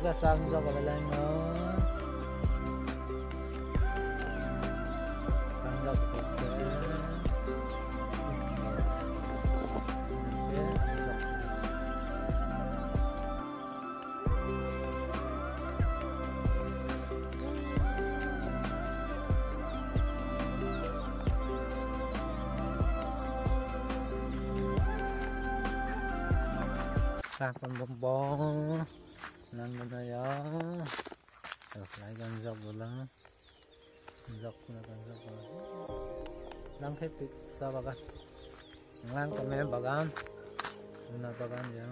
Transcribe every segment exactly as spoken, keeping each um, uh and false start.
sang dọc vào lên nó sang dọc cái sang con bông bông năn bên đây đó được lại gần dọc rồi lắm dọc là gần dọc rồi đang thấy bị sao bà con ngang tầm em bà con là bà con vậy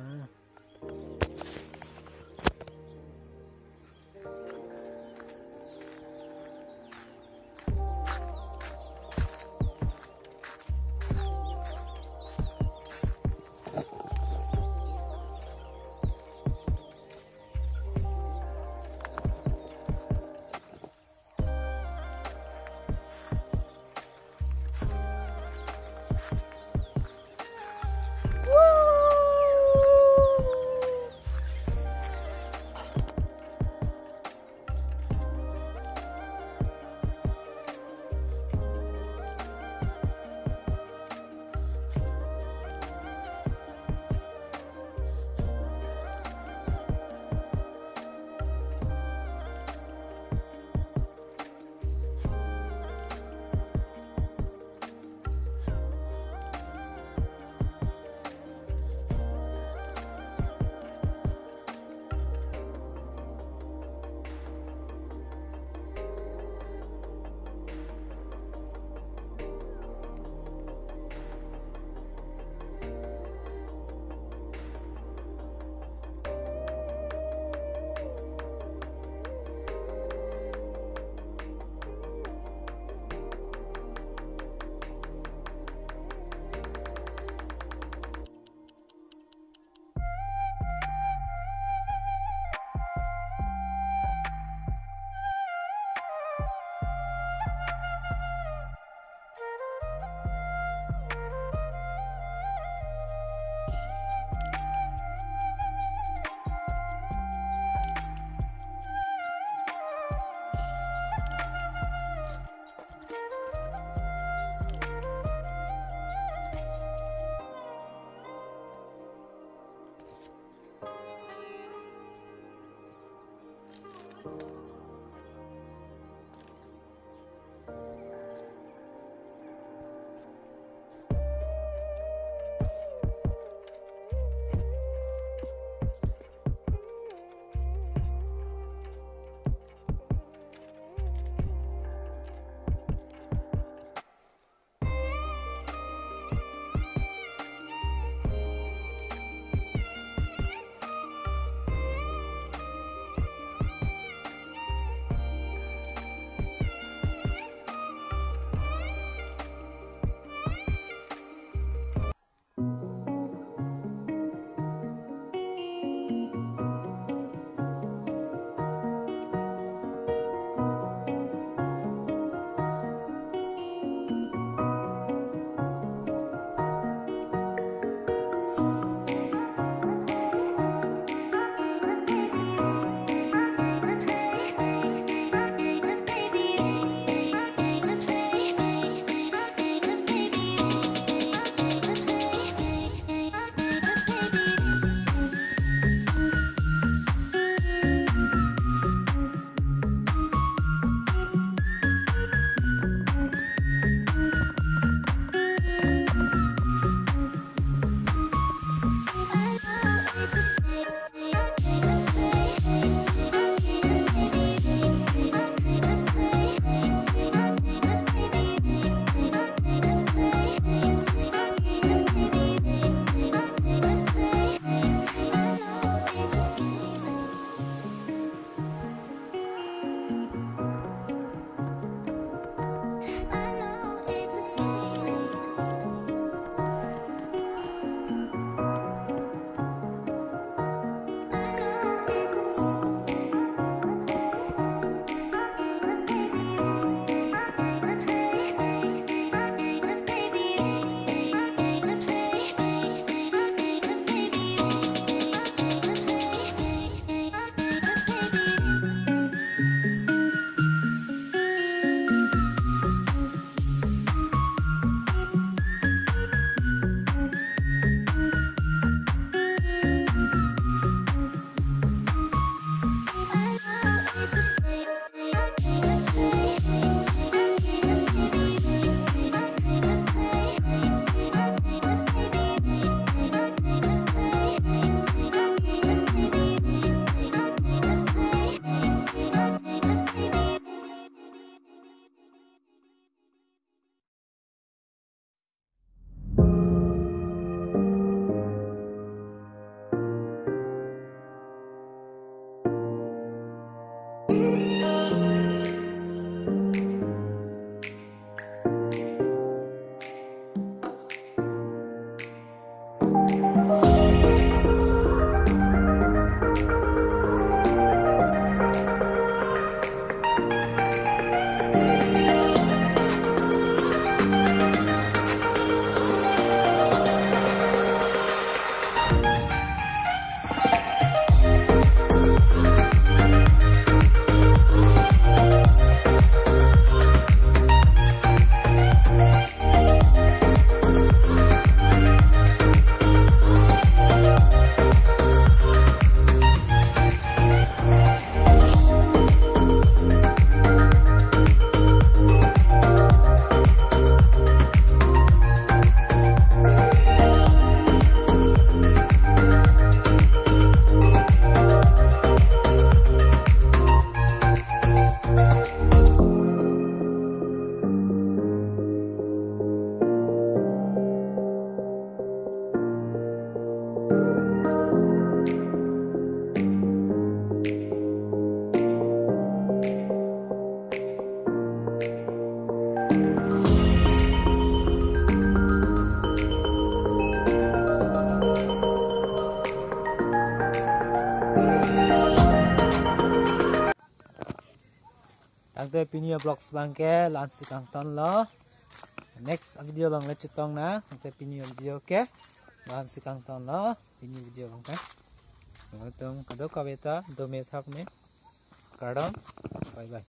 te pini avlogs bang ke lan si kang ton lo next video bang le chutong na te pini video ke lan si kang ton lo pini video bang ke tum kado kaveta do me thak me kadam bye bye.